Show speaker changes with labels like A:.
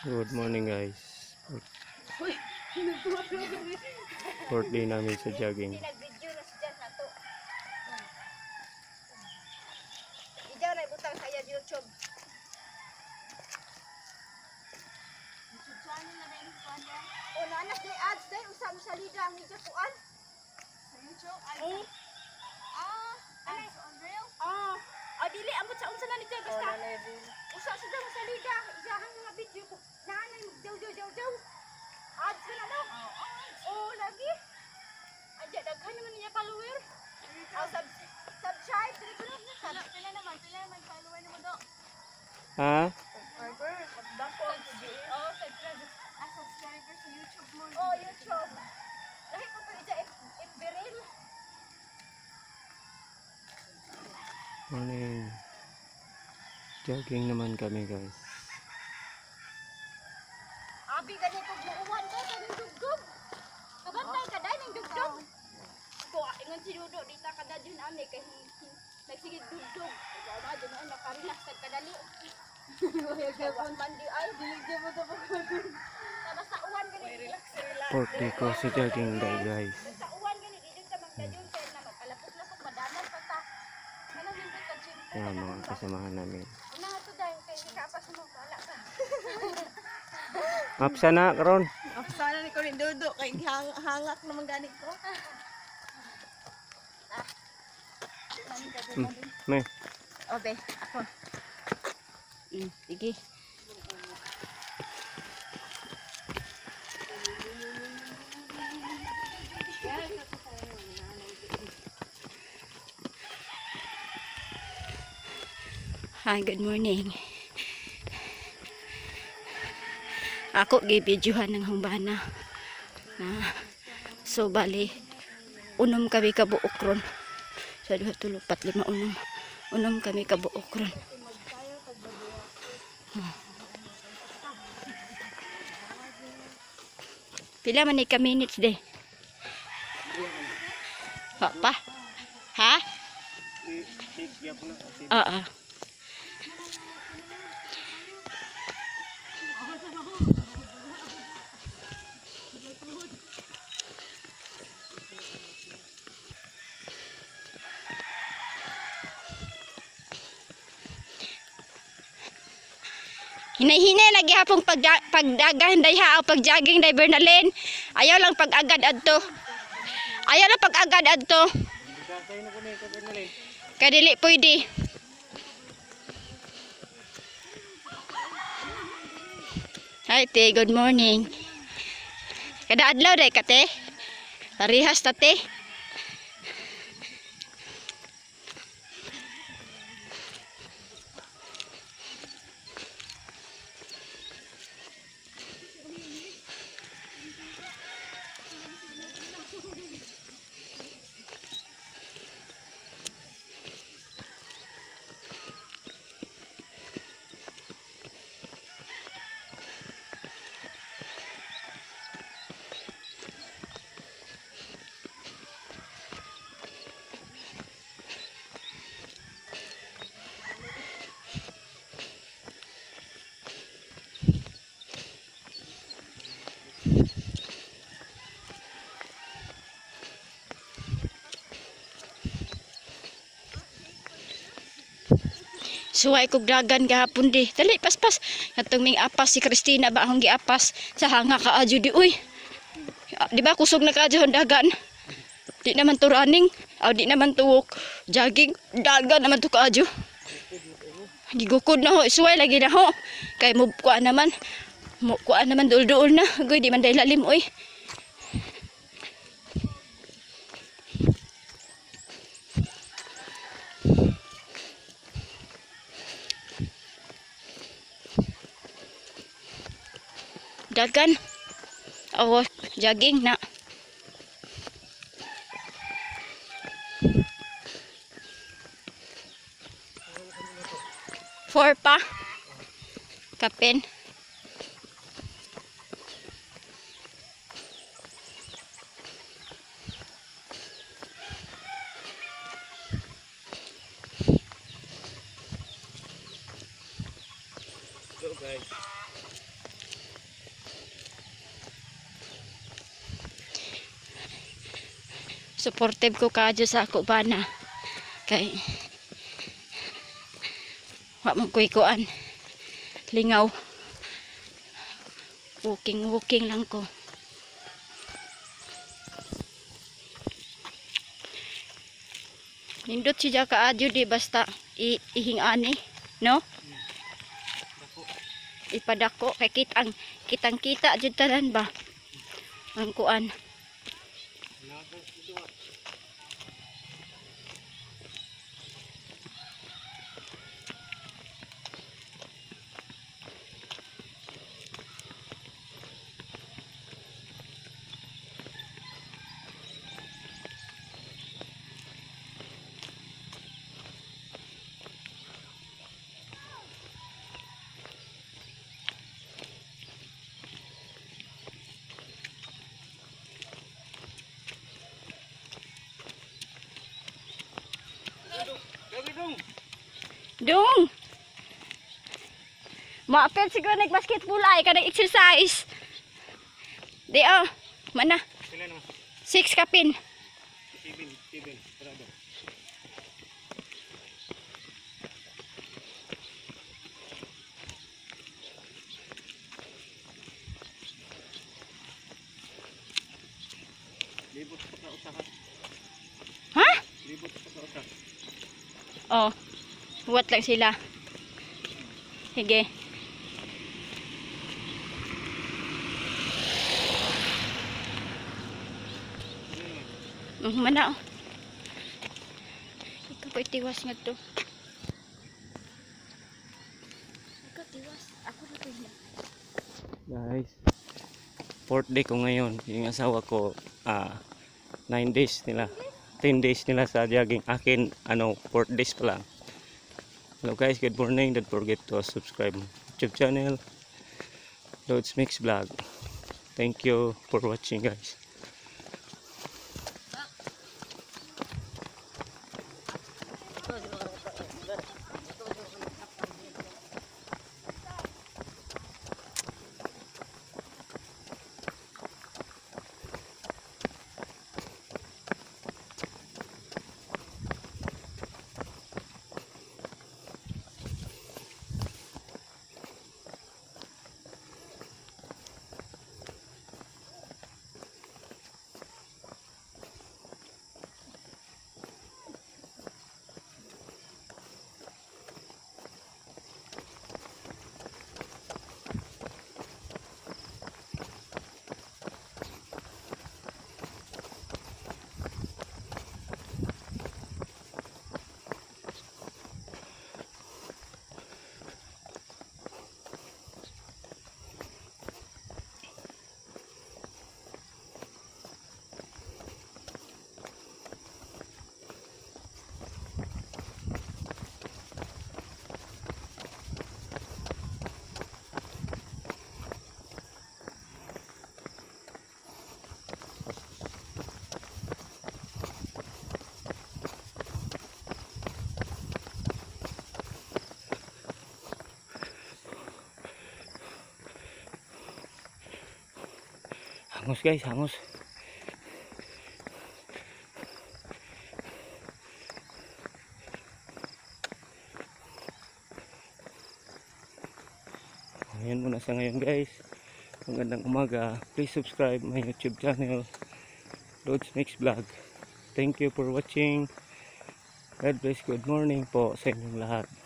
A: Good morning guys. Fourth day namin sa jogging.
B: Nag-video na si Jan na to. Ijaw na ibutang sa YouTube. YouTube channel na rin ko niya. O nanas day ads day usam sa lida ang ija kuan. Sa YouTube ay. Ads on real? Dili amot sa unsa na ni basta. Usa sa dang sa lida ijahang mga video ko. Nanay magdaw. Ads ka na no? Lagi. Aja daghan naman niya follower. Subscribe dili ko na. Pila naman follower nimo do.
A: Ha?
B: Subscriber sa YouTube mo. YouTube. Lahi ko to ija Beril.
A: Morning. Jogging naman kami guys.
B: Abi gani ko buuwan ko sa dugdug. Kabantay ka dai ning dugdug. Ko ingon si Dudo dita kada din ani kay nagsigig dugdug. Wa din na nakarelax sad kadali. Wa man di ay dilig mo to pagod. Basta uwan gani relax.
A: Fourth day ko sa jogging day guys.
B: Sa uwan gani di sa magdayon kay na magkalapot-lapot madaman pa ta. Ano din ka gym.
A: Yan mga kasamahan namin.
B: Una to dai kay kapas mo wala ka.
A: Mapsa na karon.
B: Sana ni ko rin Dudo kay hangak naman gani ko.
A: May.
B: Obe, ako. Sige. Hi, good morning. Ako gibidyohan ng humbana. So bali unom kami kabuok ron. Sa 2, 3, 4, 5 unom. Unom kami kabuok ron. Pila man ni ka minutes de? Pa? Ha? Oo. Hinay-hinay lagi hapong pagdagan dayha o pagjogging day Bernalyn. Ayaw lang pag-agad adto. Ayaw lang pag-agad adto. Kadili pwede. Hi te, good morning. Kada adlaw day ka te? Parihas ta te? Suway kog dagan gahapon di. Dali paspas. Katong ming apas si Christina ba akong giapas sa hanga kaadyo di uy. Di ba kusog na kaadyo dagan? Di naman to running, di naman to jogging, dagan naman to kaadyo. Gigukod na ho, suway lagi na ho. Kay mo kuan naman dul-dul na. Goy di man day lalim uy. Dagan. Jogging na. Four pa. Kapin.
A: Go guys.
C: Supportive ko kaadyo sa ako bana. Kay wa man ko'y kuan. Lingaw. Walking lang ko. Nindot siya kaadyo di basta ihingani, no? Ipadako kay kitang kita jud tanan ba? Ang kuan. Dong. Maapil siguro nag-basketball ay kanang exercise. Di mana? 6 kapin.
A: 7 parado. Libot sa usahan.
C: Ha?
A: Libot sa usahan.
C: Oh. Huwat lang sila. Sige. Mana ikaw pa itiwas nga to. Ikaw tiwas. Ako na to.
A: Guys, 4th day ko ngayon. Yung asawa ko 9 days nila. 10 days nila sa jogging. Akin 4 days pa lang. Hello guys, good morning. Don't forget to subscribe my YouTube channel, Loads Mix Vlog. Thank you for watching guys. Hangos guys, hangos. Ayan muna sa ngayon guys. Magandang umaga. Please subscribe my YouTube channel, Loads Mix Vlog. Thank you for watching. God bless. Good morning po sa inyong lahat.